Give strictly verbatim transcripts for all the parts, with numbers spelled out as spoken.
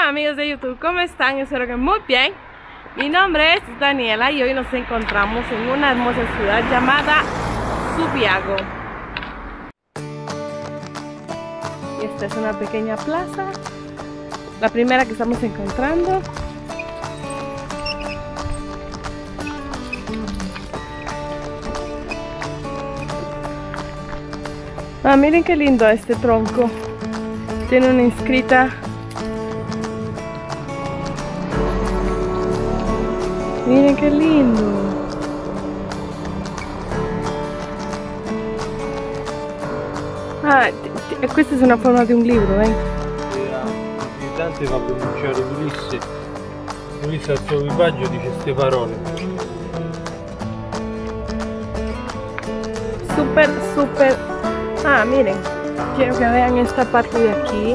Hola amigos de YouTube, ¿cómo están? Espero que muy bien. Mi nombre es Daniela y hoy nos encontramos en una hermosa ciudad llamada Subiago. Y esta es una pequeña plaza, la primera que estamos encontrando. Ah, miren qué lindo este tronco. Tiene una inscrita. Miren qué lindo. Ah, questa è una forma di un libro, eh? Dante fa pronunciare Ulisse. Ulisse al suo equipaggio dice queste parole. Súper, súper. Ah, miren. Quiero que vean esta parte de aquí.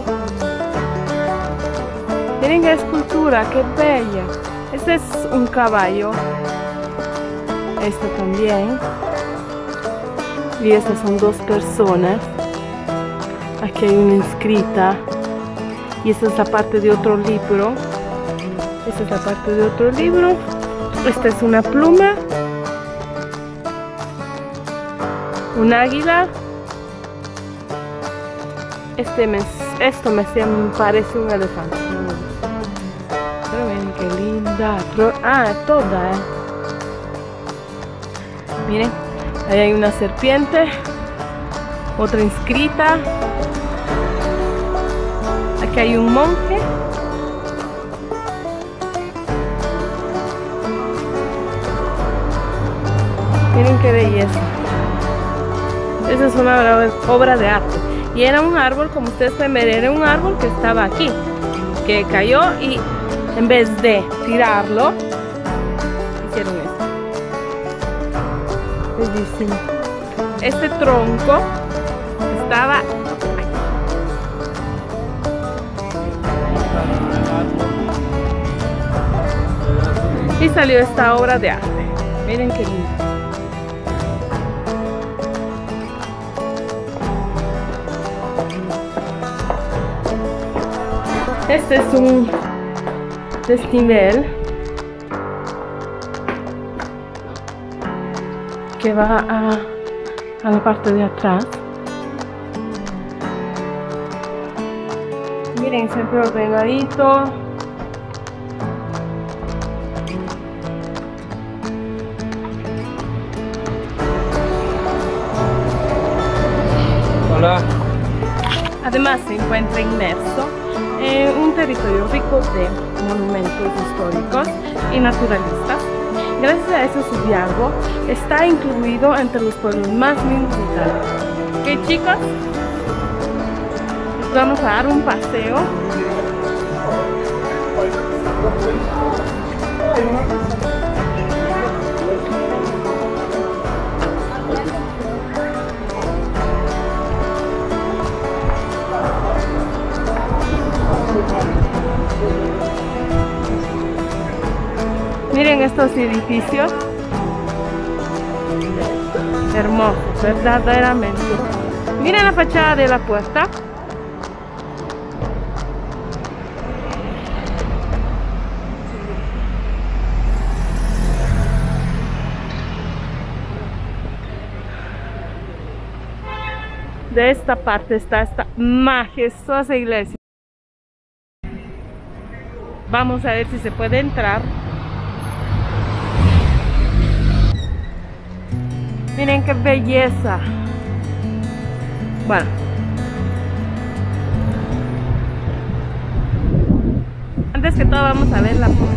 Miren qué escultura, qué bella. Este es un caballo. Esto también. Y estas son dos personas. Aquí hay una inscrita. Y esta es la parte de otro libro. Esta es la parte de otro libro. Esta es una pluma. Un águila. Este me, esto me, me parece un elefante. Pero miren qué linda. Ah, toda, eh. Miren, ahí hay una serpiente. Otra inscrita. Aquí hay un monje. Miren qué belleza. Esa es una obra de arte. Y era un árbol, como ustedes pueden ver, era un árbol que estaba aquí, que cayó y en vez de tirarlo, hicieron esto. Bellísimo. Este tronco estaba aquí. Y salió esta obra de arte. Miren qué lindo. Este es un desnivel que va a, a la parte de atrás. Miren, siempre ordenadito. Hola. Además se encuentra inmerso en un territorio rico de monumentos históricos y naturalistas. Gracias a eso Subiago está incluido entre los pueblos más lindos de Italia. Ok, chicos, vamos a dar un paseo. Miren estos edificios, hermosos, verdaderamente. Miren la fachada de la puerta. De esta parte está esta majestuosa iglesia. Vamos a ver si se puede entrar. Miren qué belleza. Bueno, antes que todo vamos a ver la puerta.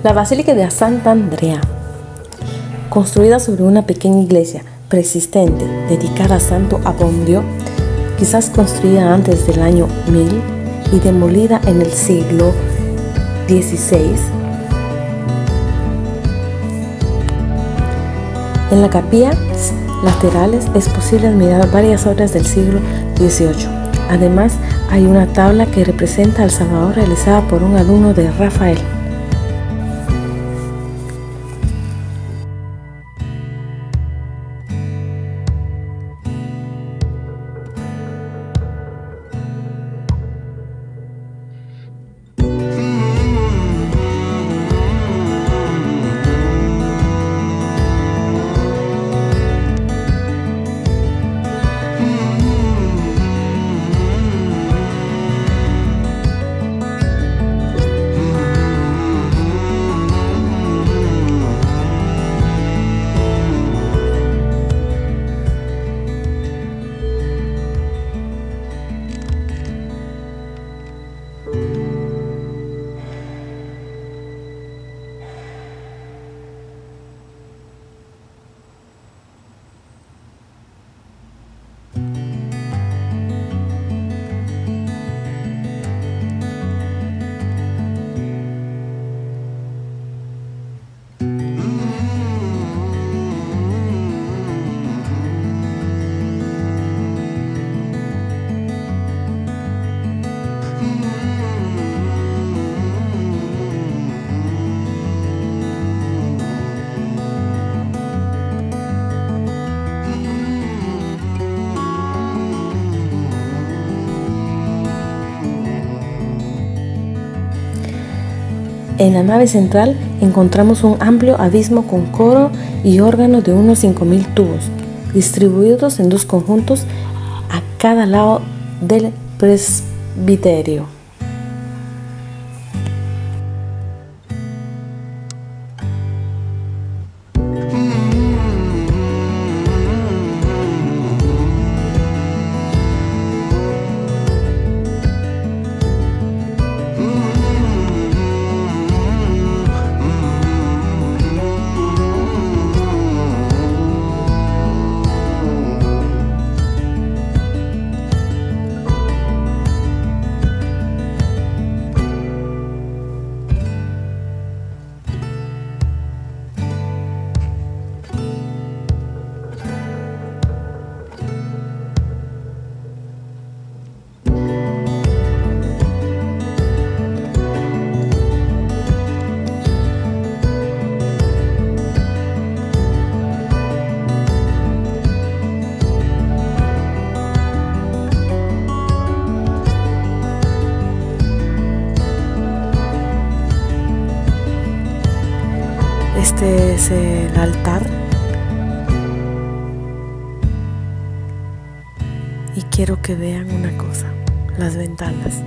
La Basílica de Santa Andrea, construida sobre una pequeña iglesia preexistente dedicada a Santo Abbondio, quizás construida antes del año mil y demolida en el siglo dieciséis. En las capillas laterales es posible admirar varias obras del siglo dieciocho. Además, hay una tabla que representa al Salvador realizada por un alumno de Rafael. En la nave central encontramos un amplio abismo con coro y órgano de unos cinco mil tubos, distribuidos en dos conjuntos a cada lado del presbiterio. Este es el altar y quiero que vean una cosa, las ventanas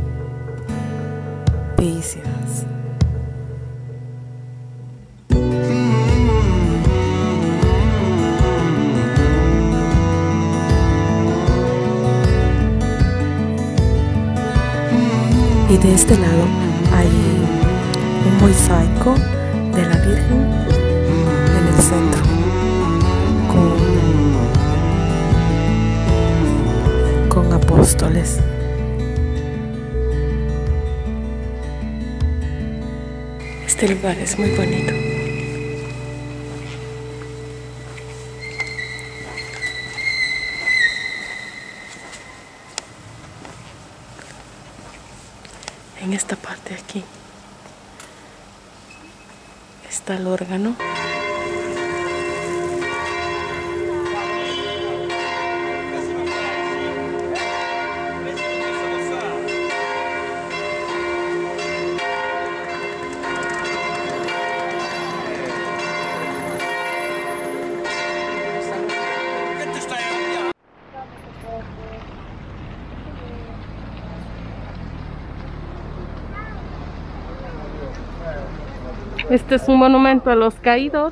bellísimas. Y de este lado hay un mosaico de la Virgen en el centro, con, con apóstoles. Este lugar es muy bonito. En esta parte aquí está el órgano. Este es un monumento a los caídos.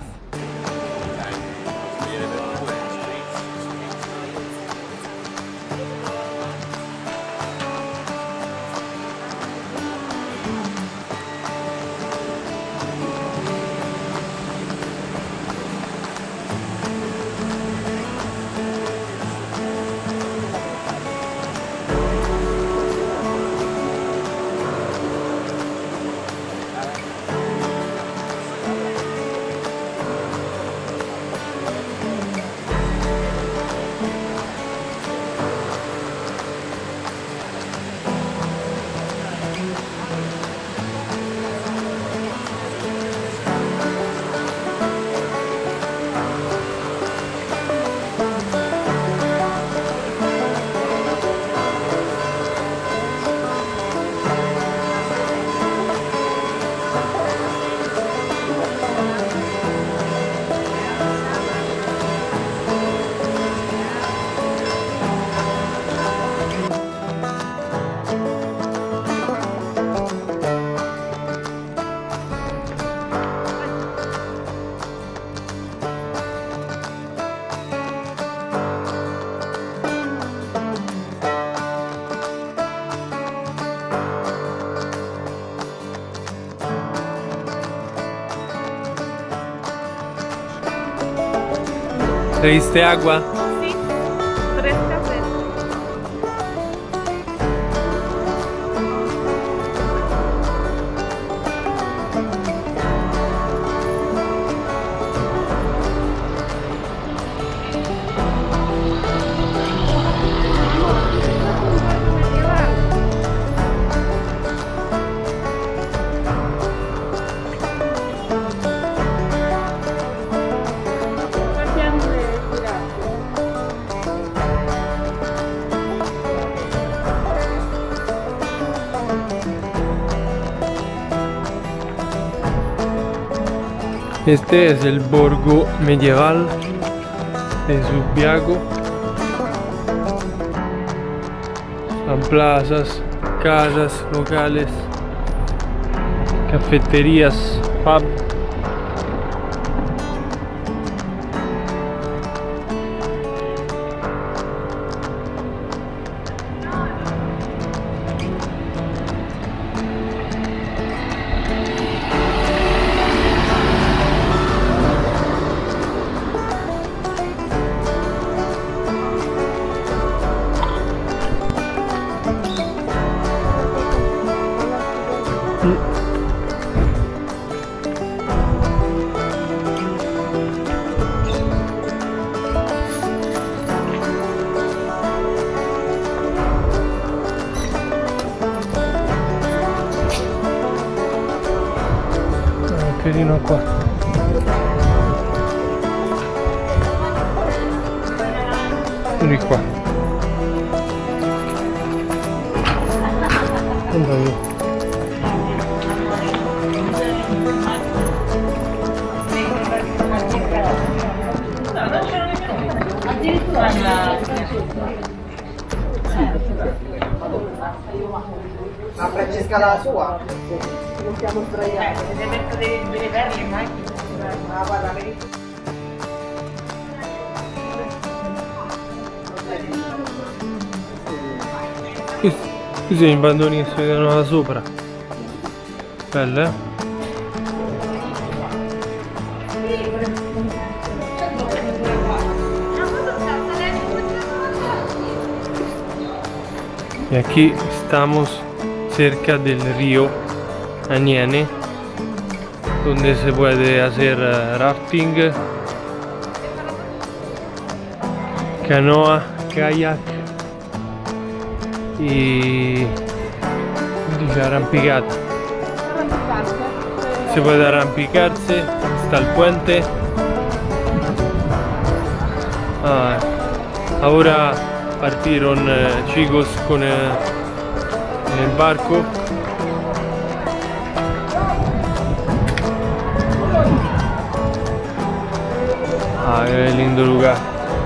¿Le diste agua? Sí, tres cafés. Este es el borgo medieval de Subiaco. Son plazas, casas, locales, cafeterías, pub. Carino qua. Di qua. Guarda lì. Ma Francesca la sua? Non siamo sdraiati. Deve deve verli in macchina. Ah, guarda, vedi. Qui sono i bandoni che si vedono da sopra. Belle, eh? Y aquí estamos cerca del río Aniene, donde se puede hacer rafting, canoa, kayak y dice arrampicata. Se puede arrampicarse, está el puente. Ah, ahora partieron eh, chicos con eh, en el barco. Ah, qué lindo lugar.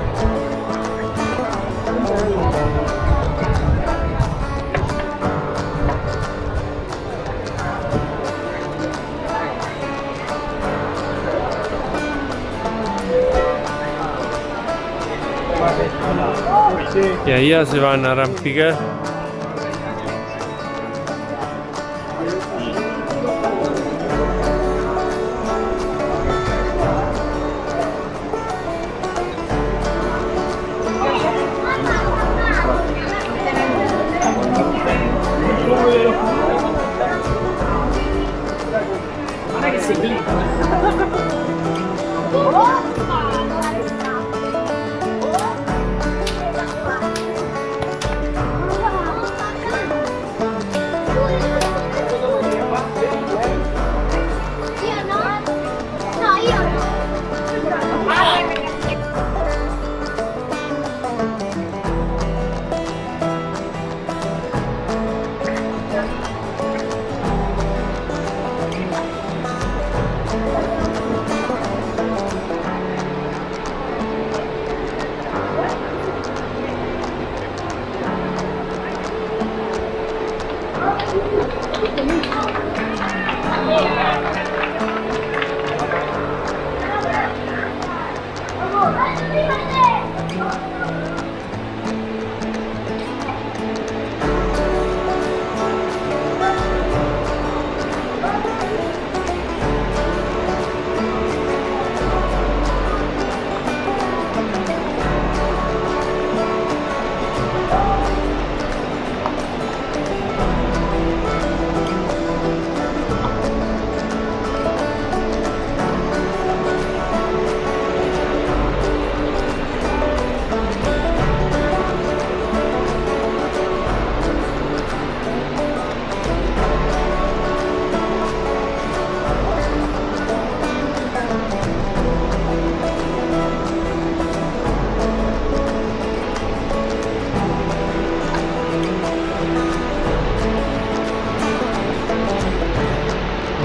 Y allá se van a arrampicar.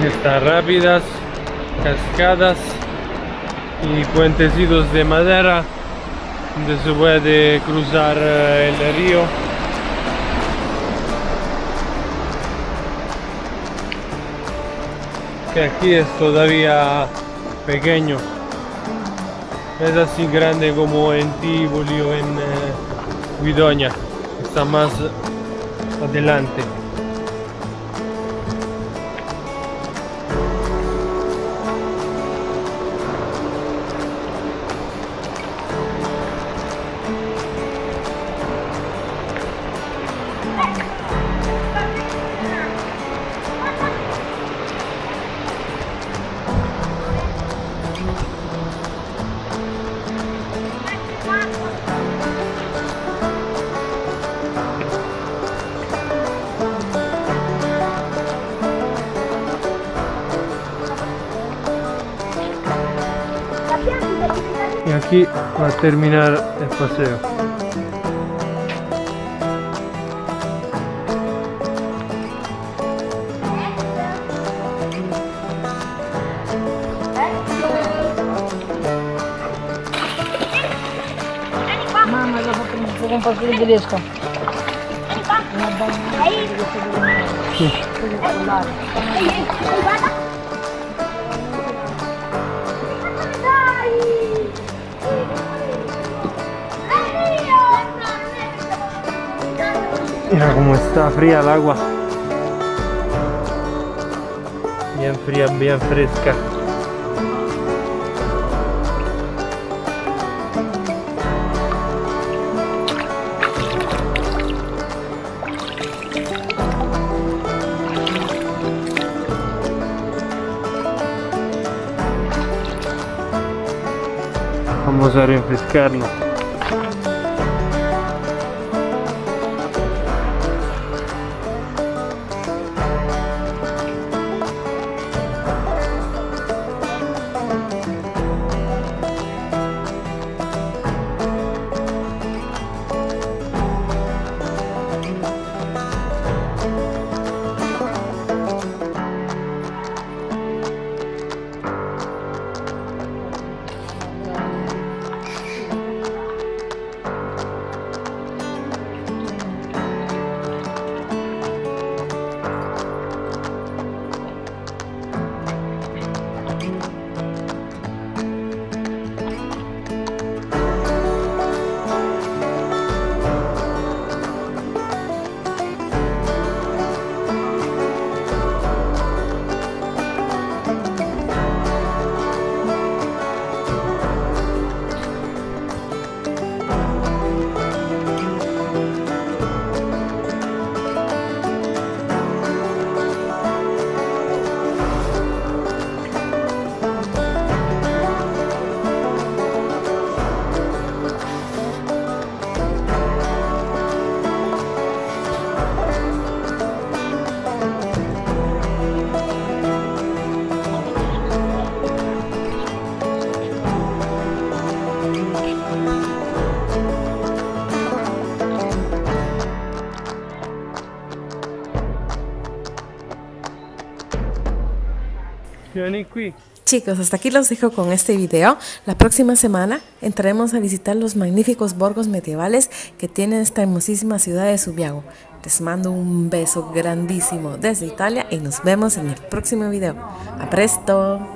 Estas rápidas, cascadas y puentecitos de madera donde se puede cruzar el río. Que aquí es todavía pequeño, es así grande como en Tivoli o en eh, Guidonia, está más adelante. Y aquí va a terminar el paseo. Mamma, dopo prendo un po' di tedesco. Mira cómo está fría el agua. Bien fría, bien fresca. Vamos a refrescarnos. Vieni qui. Chicos, hasta aquí los dejo con este video. La próxima semana entraremos a visitar los magníficos borgos medievales que tiene esta hermosísima ciudad de Subiaco. Les mando un beso grandísimo desde Italia y nos vemos en el próximo video. ¡A presto!